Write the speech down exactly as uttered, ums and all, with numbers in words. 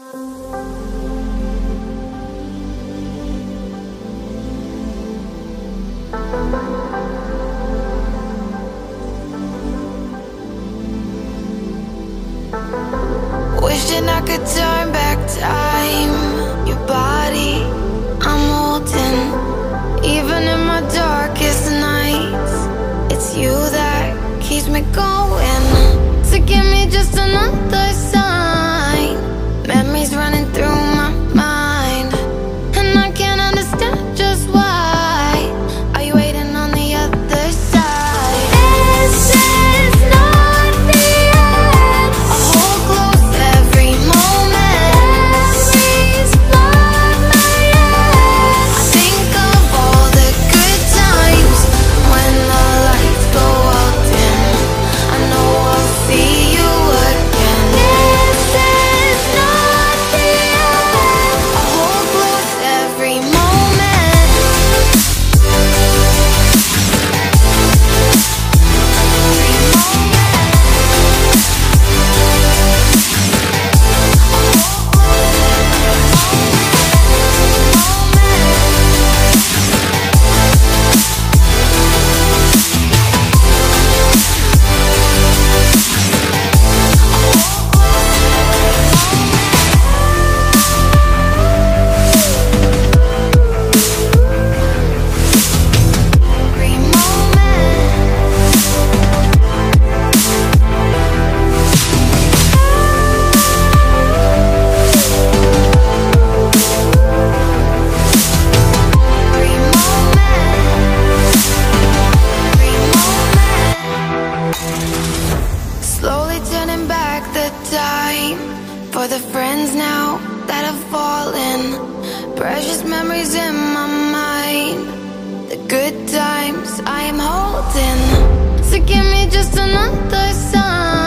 Wishing I could turn back time. Your body, I'm holding. Even in my darkest nights, it's you that keeps me going. So give me just another sign. Memories running through my mind, and I can't understand just why. Are you waiting on the other side? This is not the end. I hold close every moment. Memories flood my head. I think of all the good times when the lights go out dim. I know I'll see you again. This is not the end. I hold close every moment. Slowly turning back the time for the friends now that have fallen. Precious memories in my mind, the good times I am holding. So give me just another sign.